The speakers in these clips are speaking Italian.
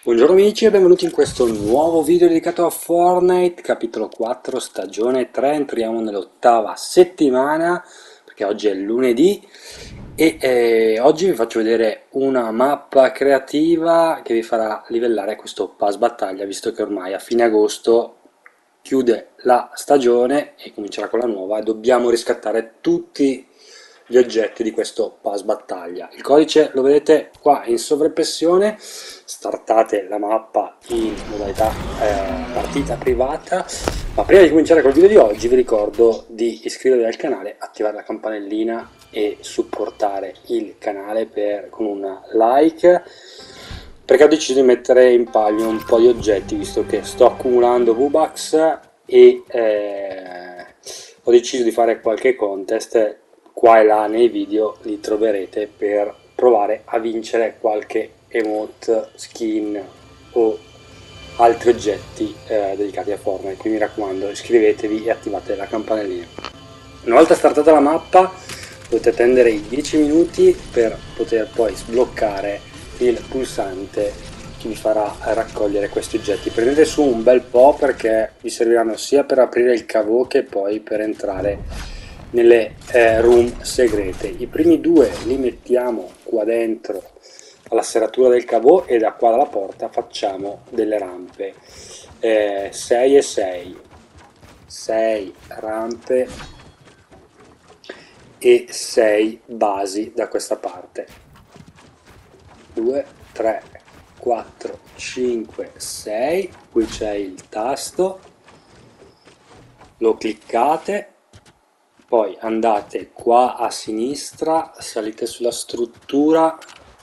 Buongiorno amici e benvenuti in questo nuovo video dedicato a Fortnite, capitolo 4, stagione 3, entriamo nell'ottava settimana, perché oggi è lunedì, e oggi vi faccio vedere una mappa creativa che vi farà livellare questo pass battaglia, visto che ormai a fine agosto chiude la stagione e comincerà con la nuova e dobbiamo riscattare tutti gli oggetti di questo pass battaglia. Il codice lo vedete qua in sovraimpressione, startate la mappa in modalità partita privata, ma prima di cominciare col video di oggi vi ricordo di iscrivervi al canale, attivare la campanellina e supportare il canale con un like, perché ho deciso di mettere in palio un po' di oggetti visto che sto accumulando V-Bucks e ho deciso di fare qualche contest qua e là nei video, li troverete per provare a vincere qualche emote, skin o altri oggetti dedicati a Fortnite. Quindi mi raccomando, iscrivetevi e attivate la campanellina. Una volta startata la mappa potete attendere i 10 minuti per poter poi sbloccare il pulsante che vi farà raccogliere questi oggetti. Prendete su un bel po' perché vi serviranno sia per aprire il cavo che poi per entrare nelle room segrete. I primi due li mettiamo qua dentro alla serratura del cavo e da qua dalla porta facciamo delle rampe 6 e 6, 6 rampe e 6 basi da questa parte. 2, 3, 4, 5, 6, qui c'è il tasto, lo cliccate, poi andate qua a sinistra, salite sulla struttura,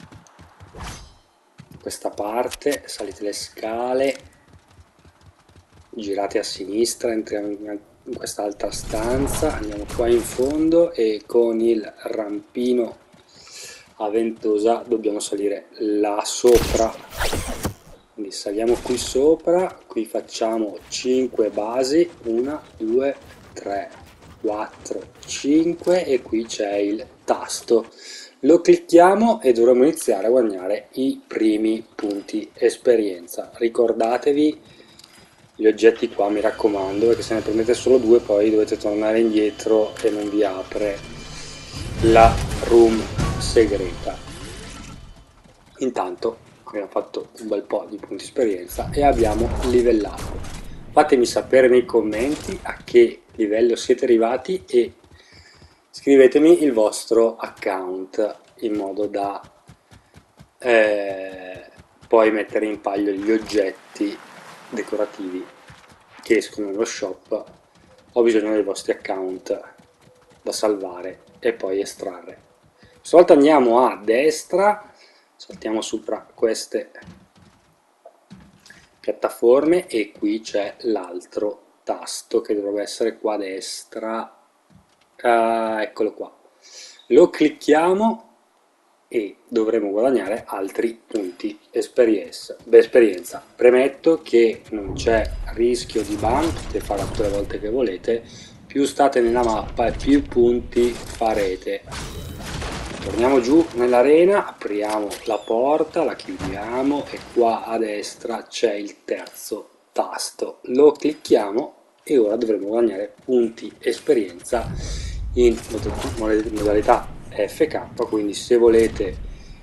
questa parte, salite le scale, girate a sinistra, entriamo in quest'altra stanza, andiamo qua in fondo e con il rampino a ventosa dobbiamo salire là sopra. Quindi saliamo qui sopra, qui facciamo 5 basi, 1, 2, 3, 4, 5 e qui c'è il tasto. Lo clicchiamo e dovremo iniziare a guadagnare i primi punti esperienza. Ricordatevi gli oggetti qua, mi raccomando, perché se ne prendete solo due poi dovete tornare indietro e non vi apre la room segreta. Intanto abbiamo fatto un bel po' di punti esperienza e abbiamo livellato. Fatemi sapere nei commenti a che livello siete arrivati e scrivetemi il vostro account in modo da poi mettere in palio gli oggetti decorativi che escono nello shop. Ho bisogno dei vostri account da salvare e poi estrarre. Stavolta andiamo a destra, saltiamo sopra queste piattaforme e qui c'è l'altro tasto che dovrebbe essere qua a destra, eccolo qua, lo clicchiamo e dovremo guadagnare altri punti esperienza. Premetto che non c'è rischio di ban, potete farlo tutte le volte che volete, più state nella mappa e più punti farete. Torniamo giù nell'arena, apriamo la porta, la chiudiamo e qua a destra c'è il terzo tasto, lo clicchiamo e ora dovremo guadagnare punti esperienza in modalità FK, quindi se volete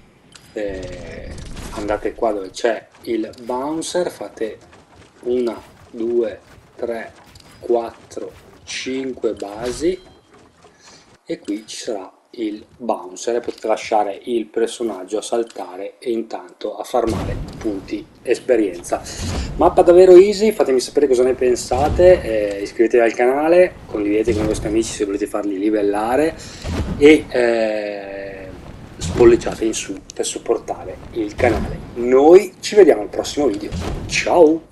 andate qua dove c'è il bouncer, fate 1, 2, 3, 4, 5 basi e qui ci sarà il bouncer e potete lasciare il personaggio a saltare e intanto a farmare punti esperienza. Mappa davvero easy, fatemi sapere cosa ne pensate, iscrivetevi al canale, condividete con i vostri amici se volete farli livellare e spolliciate in su per supportare il canale. Noi ci vediamo al prossimo video, ciao!